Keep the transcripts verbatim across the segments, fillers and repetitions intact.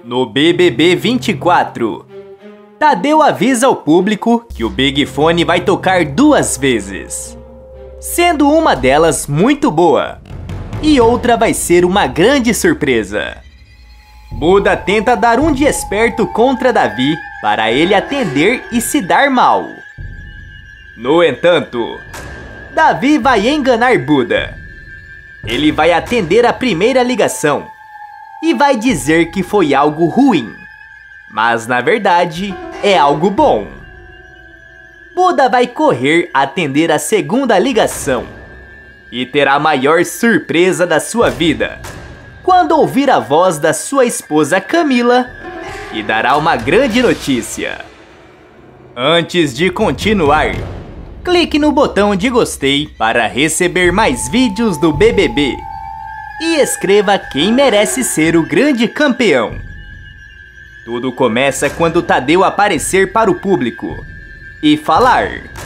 No B B B vinte e quatro, Tadeu avisa ao público que o Big Fone vai tocar duas vezes, sendo uma delas muito boa e outra vai ser uma grande surpresa. Buda tenta dar um de esperto contra Davi para ele atender e se dar mal. No entanto, Davi vai enganar Buda. Ele vai atender a primeira ligação e vai dizer que foi algo ruim, mas na verdade é algo bom. Buda vai correr atender a segunda ligação e terá a maior surpresa da sua vida quando ouvir a voz da sua esposa Camila, que dará uma grande notícia. Antes de continuar, clique no botão de gostei para receber mais vídeos do B B B e escreva quem merece ser o grande campeão. Tudo começa quando Tadeu aparecer para o público e falar: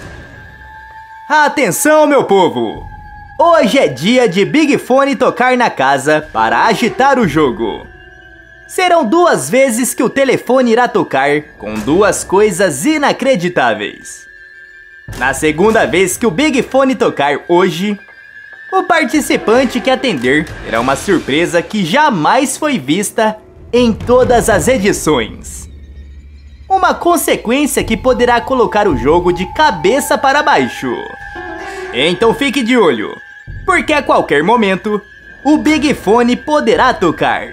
Atenção, meu povo! Hoje é dia de Big Fone tocar na casa para agitar o jogo. Serão duas vezes que o telefone irá tocar com duas coisas inacreditáveis. Na segunda vez que o Big Fone tocar hoje, o participante que atender terá uma surpresa que jamais foi vista em todas as edições. Uma consequência que poderá colocar o jogo de cabeça para baixo. Então fique de olho, porque a qualquer momento, o Big Fone poderá tocar.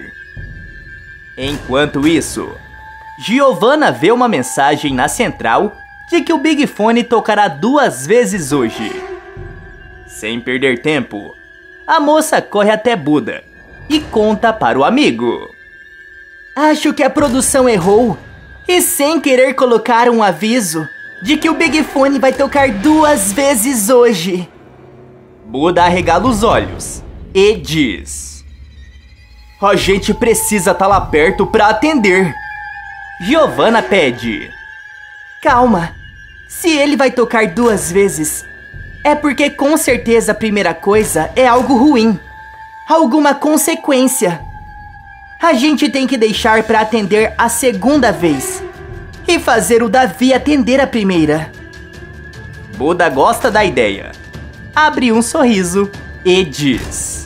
Enquanto isso, Giovanna vê uma mensagem na central de que o Big Fone tocará duas vezes hoje. Sem perder tempo, a moça corre até Buda e conta para o amigo: Acho que a produção errou e sem querer colocar um aviso de que o Big Fone vai tocar duas vezes hoje. Buda arregala os olhos e diz: A gente precisa estar lá perto para atender. Giovanna pede: Calma, se ele vai tocar duas vezes, é porque com certeza a primeira coisa é algo ruim, alguma consequência. A gente tem que deixar para atender a segunda vez e fazer o Davi atender a primeira. Buda gosta da ideia, abre um sorriso e diz: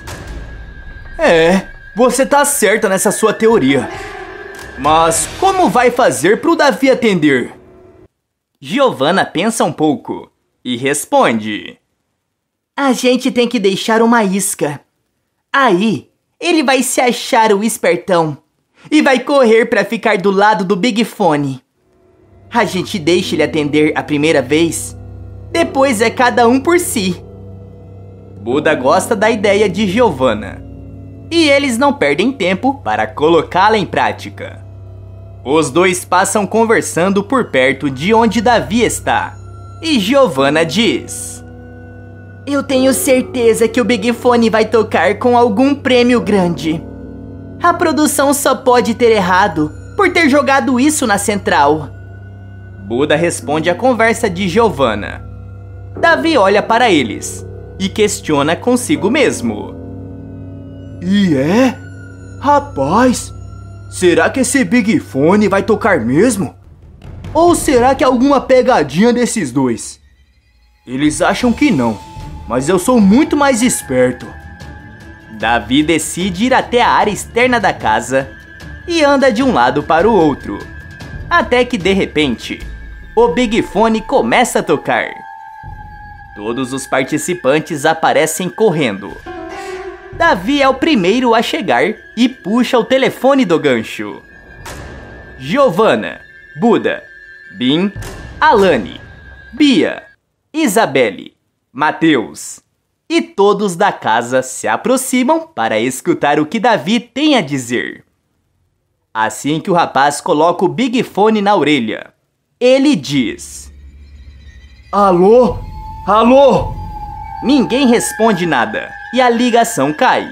É, você tá certa nessa sua teoria. Mas como vai fazer pro Davi atender? Giovanna pensa um pouco e responde: A gente tem que deixar uma isca. Aí, ele vai se achar o espertão e vai correr para ficar do lado do Big Fone. A gente deixa ele atender a primeira vez, depois é cada um por si. Buda gosta da ideia de Giovanna e eles não perdem tempo para colocá-la em prática. Os dois passam conversando por perto de onde Davi está e Giovanna diz: Eu tenho certeza que o Big Fone vai tocar com algum prêmio grande. A produção só pode ter errado por ter jogado isso na central. Buda responde à conversa de Giovanna. Davi olha para eles e questiona consigo mesmo: E é? Rapaz, será que esse Big Fone vai tocar mesmo? Ou será que é alguma pegadinha desses dois? Eles acham que não, mas eu sou muito mais esperto. Davi decide ir até a área externa da casa e anda de um lado para o outro, até que de repente, o Big Fone começa a tocar. Todos os participantes aparecem correndo. Davi é o primeiro a chegar e puxa o telefone do gancho. Giovanna, Buda, Bin, Alane, Bia, Isabelle, Matheus e todos da casa se aproximam para escutar o que Davi tem a dizer. Assim que o rapaz coloca o Big Fone na orelha, ele diz: Alô? Alô? Ninguém responde nada e a ligação cai.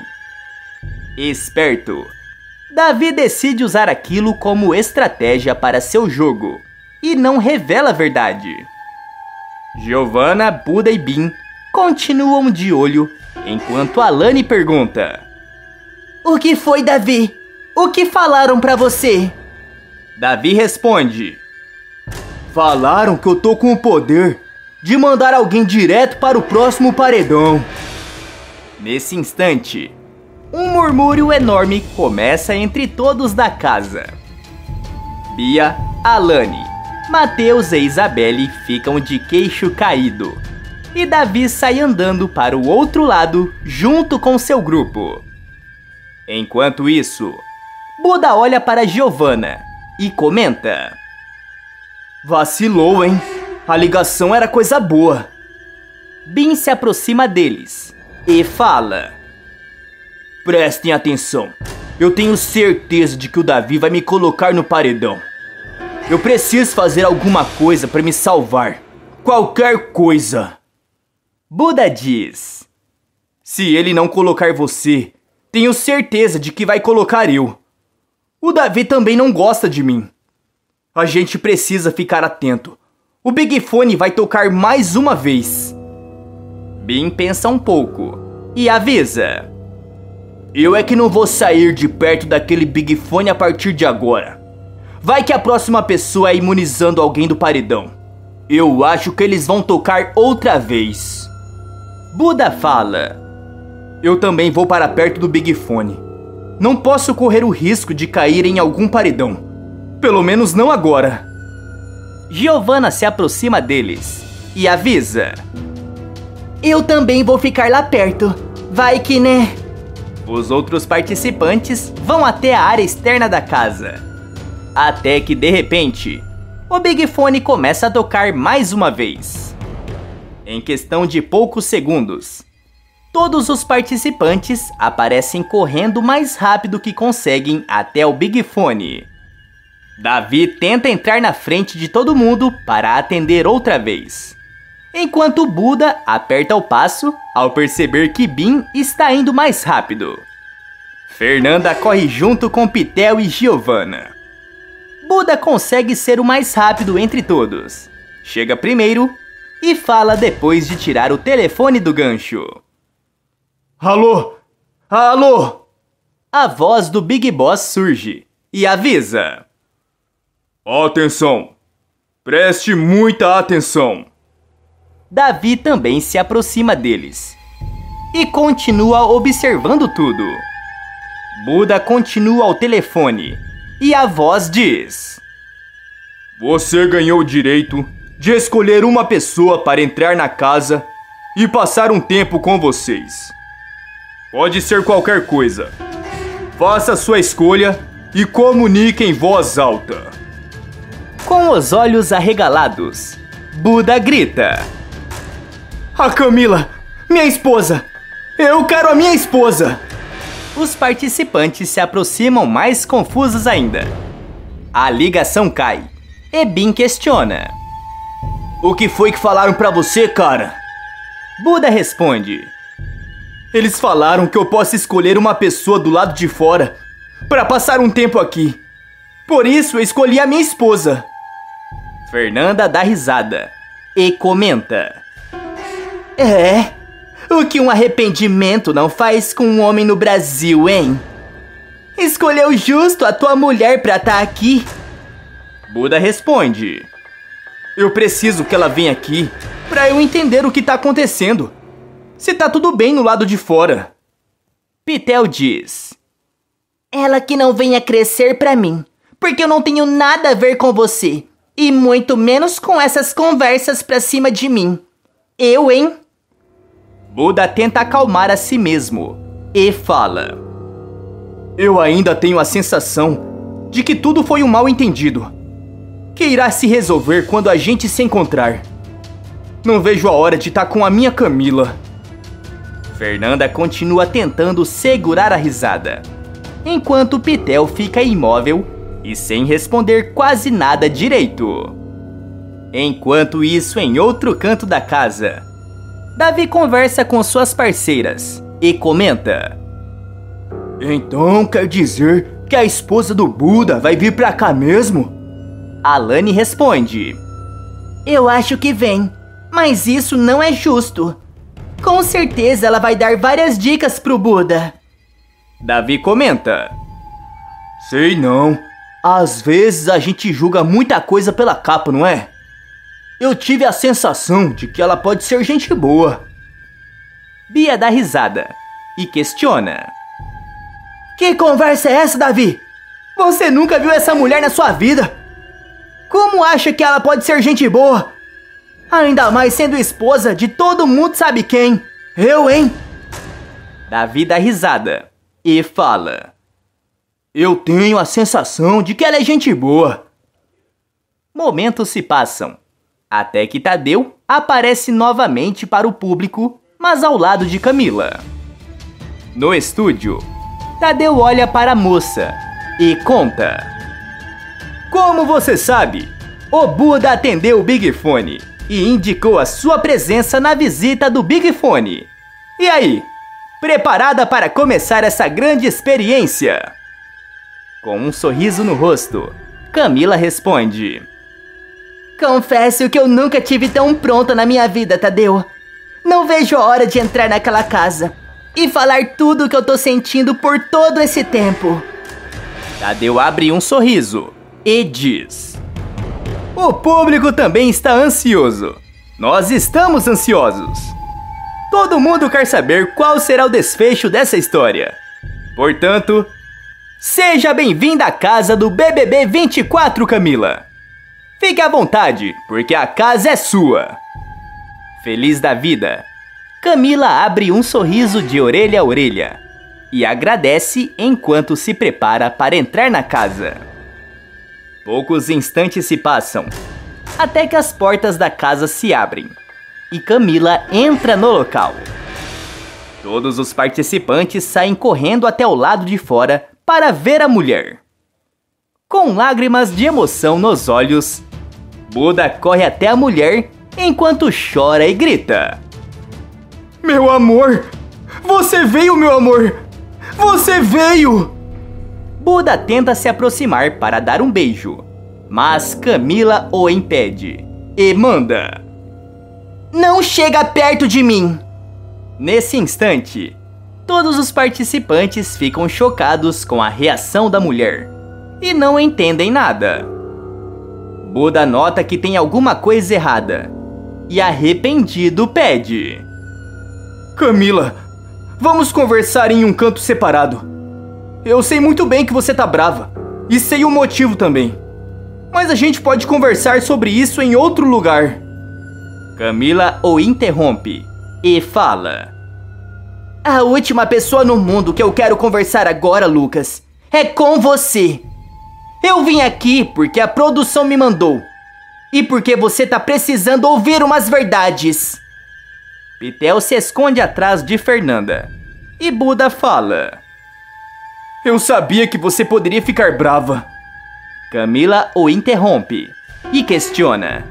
Esperto, Davi decide usar aquilo como estratégia para seu jogo e não revela a verdade. Giovanna, Buda e Bin continuam de olho enquanto Alane pergunta: O que foi, Davi? O que falaram pra você? Davi responde: falaram que eu tô com o poder de mandar alguém direto para o próximo paredão. Nesse instante, um murmúrio enorme começa entre todos da casa. Bia, Alane, Matheus e Isabelle ficam de queixo caído. E Davi sai andando para o outro lado junto com seu grupo. Enquanto isso, Buda olha para Giovanna e comenta: vacilou, hein? A ligação era coisa boa. Bin se aproxima deles e fala: prestem atenção. Eu tenho certeza de que o Davi vai me colocar no paredão. Eu preciso fazer alguma coisa para me salvar. Qualquer coisa. Buda diz: se ele não colocar você, tenho certeza de que vai colocar eu. O Davi também não gosta de mim. A gente precisa ficar atento. O Big Fone vai tocar mais uma vez. Bin pensa um pouco e avisa: eu é que não vou sair de perto daquele Big Fone a partir de agora. Vai que a próxima pessoa é imunizando alguém do paredão. Eu acho que eles vão tocar outra vez. Buda fala: eu também vou para perto do Big Fone. Não posso correr o risco de cair em algum paredão. Pelo menos não agora. Giovanna se aproxima deles e avisa: eu também vou ficar lá perto. Vai que né? Os outros participantes vão até a área externa da casa. Até que de repente, o Big Fone começa a tocar mais uma vez. Em questão de poucos segundos, todos os participantes aparecem correndo mais rápido que conseguem até o Big Fone. Davi tenta entrar na frente de todo mundo para atender outra vez, enquanto Buda aperta o passo ao perceber que Bin está indo mais rápido. Fernanda corre junto com Pitel e Giovanna. Buda consegue ser o mais rápido entre todos. Chega primeiro e fala depois de tirar o telefone do gancho. Alô? Alô? A voz do Big Boss surge e avisa: atenção! Preste muita atenção! Davi também se aproxima deles e continua observando tudo. Buda continua ao telefone e a voz diz: você ganhou o direito de escolher uma pessoa para entrar na casa e passar um tempo com vocês. Pode ser qualquer coisa. Faça sua escolha e comunique em voz alta. Com os olhos arregalados, Buda grita: a Camila, minha esposa! Eu quero a minha esposa! Os participantes se aproximam mais confusos ainda. A ligação cai e Bin questiona: o que foi que falaram pra você, cara? Buda responde: eles falaram que eu posso escolher uma pessoa do lado de fora pra passar um tempo aqui. Por isso eu escolhi a minha esposa. Fernanda dá risada e comenta: é, o que um arrependimento não faz com um homem no Brasil, hein? Escolheu justo a tua mulher pra estar aqui. Buda responde: eu preciso que ela venha aqui pra eu entender o que tá acontecendo. Se tá tudo bem no lado de fora. Pitel diz: ela que não venha crescer pra mim, porque eu não tenho nada a ver com você. E muito menos com essas conversas pra cima de mim. Eu, hein? Buda tenta acalmar a si mesmo e fala: eu ainda tenho a sensação de que tudo foi um mal-entendido, que irá se resolver quando a gente se encontrar. Não vejo a hora de estar com a minha Camila. Fernanda continua tentando segurar a risada, enquanto Pitel fica imóvel e sem responder quase nada direito. Enquanto isso, em outro canto da casa, Davi conversa com suas parceiras e comenta: então quer dizer que a esposa do Buda vai vir pra cá mesmo? Alane responde: eu acho que vem, mas isso não é justo. Com certeza ela vai dar várias dicas pro Buda. Davi comenta: Sei não. Às vezes a gente julga muita coisa pela capa, não é? Eu tive a sensação de que ela pode ser gente boa. Bia dá risada e questiona. Que conversa é essa, Davi? Você nunca viu essa mulher na sua vida? Como acha que ela pode ser gente boa? Ainda mais sendo esposa de todo mundo sabe quem. Eu, hein? Davi dá risada e fala. Eu tenho a sensação de que ela é gente boa. Momentos se passam, até que Tadeu aparece novamente para o público, mas ao lado de Camila. No estúdio, Tadeu olha para a moça e conta. Como você sabe, o Buda atendeu o Big Fone e indicou a sua presença na visita do Big Fone. E aí, preparada para começar essa grande experiência? Com um sorriso no rosto, Camila responde. Confesso que eu nunca tive tão pronta na minha vida, Tadeu. Não vejo a hora de entrar naquela casa e falar tudo o que eu tô sentindo por todo esse tempo. Tadeu abre um sorriso e diz. O público também está ansioso. Nós estamos ansiosos. Todo mundo quer saber qual será o desfecho dessa história. Portanto, seja bem-vinda à casa do B B B vinte e quatro, Camila. Fique à vontade, porque a casa é sua. Feliz da vida, Camila abre um sorriso de orelha a orelha e agradece enquanto se prepara para entrar na casa. Poucos instantes se passam, até que as portas da casa se abrem e Camila entra no local. Todos os participantes saem correndo até o lado de fora para ver a mulher. Com lágrimas de emoção nos olhos, Buda corre até a mulher enquanto chora e grita. Meu amor! Você veio, meu amor! Você veio! Buda tenta se aproximar para dar um beijo, mas Camila o impede e manda. Não chega perto de mim! Nesse instante, todos os participantes ficam chocados com a reação da mulher e não entendem nada. Buda nota que tem alguma coisa errada e, arrependido, pede. Camila, vamos conversar em um canto separado. Eu sei muito bem que você tá brava e sei o motivo também, mas a gente pode conversar sobre isso em outro lugar. Camila o interrompe e fala. A última pessoa no mundo que eu quero conversar agora, Lucas, é com você. Eu vim aqui porque a produção me mandou e porque você tá precisando ouvir umas verdades. Pitel se esconde atrás de Fernanda e Buda fala. Eu sabia que você poderia ficar brava. Camila o interrompe e questiona.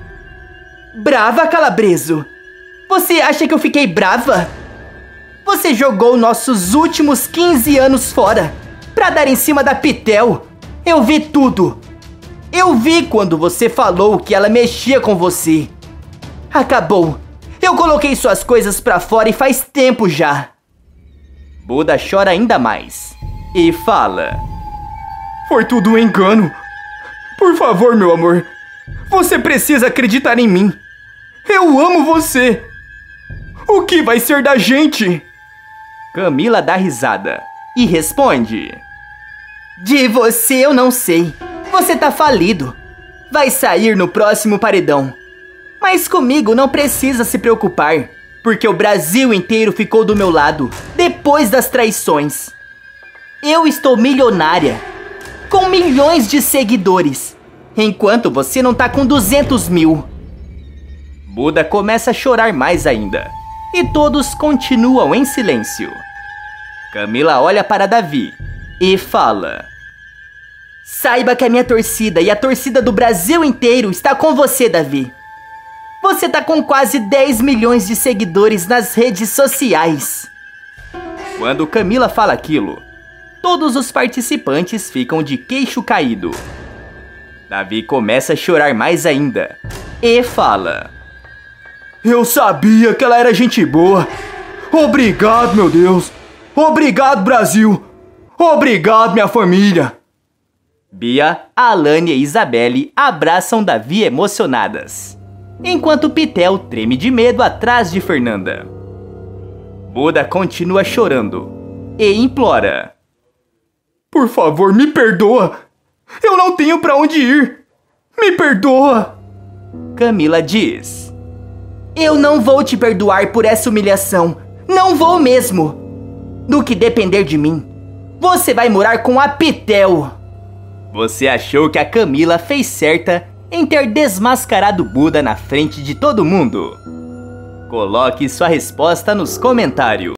Brava, Calabreso? Você acha que eu fiquei brava? Você jogou nossos últimos quinze anos fora pra dar em cima da Pitel. Eu vi tudo. Eu vi quando você falou que ela mexia com você. Acabou. Eu coloquei suas coisas pra fora e faz tempo já. Buda chora ainda mais e fala. Foi tudo um engano. Por favor, meu amor. Você precisa acreditar em mim. Eu amo você. O que vai ser da gente? Camila dá risada e responde. De você eu não sei. Você tá falido. Vai sair no próximo paredão. Mas comigo não precisa se preocupar, porque o Brasil inteiro ficou do meu lado depois das traições. Eu estou milionária, com milhões de seguidores, enquanto você não tá com duzentos mil. Buda começa a chorar mais ainda, e todos continuam em silêncio. Camila olha para Davi e fala. Saiba que a minha torcida e a torcida do Brasil inteiro está com você, Davi. Você tá com quase dez milhões de seguidores nas redes sociais. Quando Camila fala aquilo, todos os participantes ficam de queixo caído. Davi começa a chorar mais ainda e fala. Eu sabia que ela era gente boa. Obrigado, meu Deus. Obrigado, Brasil. Obrigado, minha família. Bia, Alane e Isabelle abraçam Davi emocionadas, enquanto Pitel treme de medo atrás de Fernanda. Buda continua chorando e implora: por favor, me perdoa! Eu não tenho pra onde ir! Me perdoa! Camila diz: eu não vou te perdoar por essa humilhação. Não vou mesmo. No que depender de mim, você vai morar com a Pitel. Você achou que a Camila fez certa em ter desmascarado Buda na frente de todo mundo? Coloque sua resposta nos comentários.